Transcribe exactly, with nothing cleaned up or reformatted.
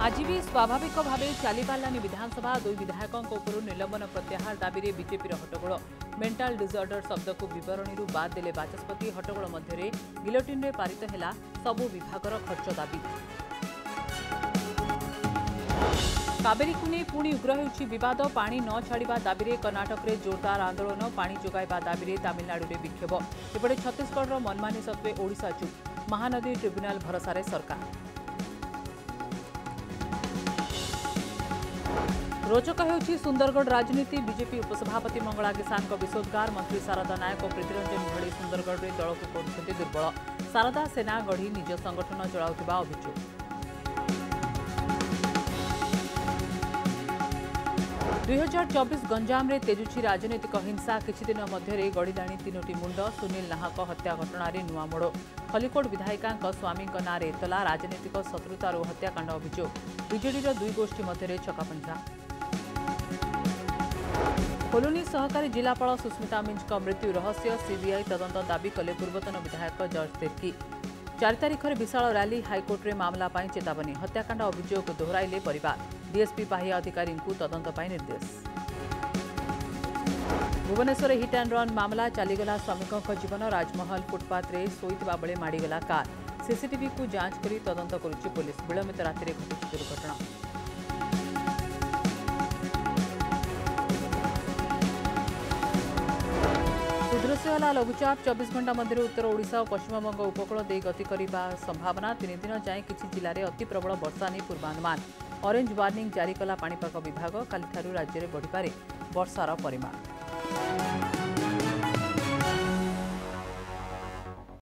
आज भी स्वाभाविक भाव चली पारानी विधानसभा दुई विधायकों उपरू निलंबन प्रत्याहार दाबी में बीजेपी हट्टगोल मेंटल डिसऑर्डर शब्द को बरणी बाद देले बाचस्पति हट्टगोल मध्य गिलोटिन में पारित है सबु विभागर खर्च दाबी। कावेरी को नहीं पुणी उग्र होउछि विवाद पानी न छाड़ा दाबी में कर्णाटक में जोरदार आंदोलन पानी जोगाइबा दाबी में तमिलनाडु में विक्षोभ एपटे छत्तीसगढ़ मनमानी सत्वे ओडिशा चुप महानदी ट्रिब्यूनाल भरोसा सरकार। रोचक होउछि सुंदरगढ़ राजनीति बीजेपी उपसभापति मंगला किसान को विशोधगार मंत्री शारदा नायक और प्रीतिरंजन भड़ी सुंदरगढ़ में दल को करुछन्ति दुर्बल शारदा सेना गढ़ी निज संगठन चलाउथिबा अभियोग। दुई हजार चौबीस गंजाम रे तेजुछि राजनीतिक हिंसा किछि दिन मध्य गड़िलाणी तीनोटी मुंड सुनील नाहक हत्या घटन नुआ मोड़ खलिकोट विधायिका स्वामी नारे एतला राजनीतिक शत्रुतार हत्याकांड अभियोग बीजेडी दुई गोष्ठी मध्य छकापंझा। खोलुनी सहकारी जिलापाल सुस्मिता मिंज मृत्यु रहस्य सीबीआई तदंत दाबी कले पूर्वतन विधायक जॉर्ज तिर्की चार तारीख में विशाल रैली हाइकोर्ट में मामला पर चेतावनी हत्याकांड अभियोग दोहराइले परिवार डीएसपी पाहिया अधिकारी तदंत पर निर्देश। भुवनेश्वर हिट एंड रन मामला चलीगला श्रमिकों जीवन राजमहल फुटपाथ रे शोइथिबा बेले माड़ीगला कार सीसीटीवी को जांच करी तदंत करुछि पुलिस विलंबित राति घटी दुर्घटना। सुदृश्यवाला लघुचाप चौबीस घंटा मध्य उत्तर ओडिशा और पश्चिमबंग उपकूल दे गति करने संभावना तीन दिन जाए किसी जिले में अति प्रबल वर्षा नहीं पूर्वानुमान ऑरेंज वार्निंग जारी कला पाणीपाग विभाग कालिठारू राज्य में बढ़िपारे वर्षार परिमाण।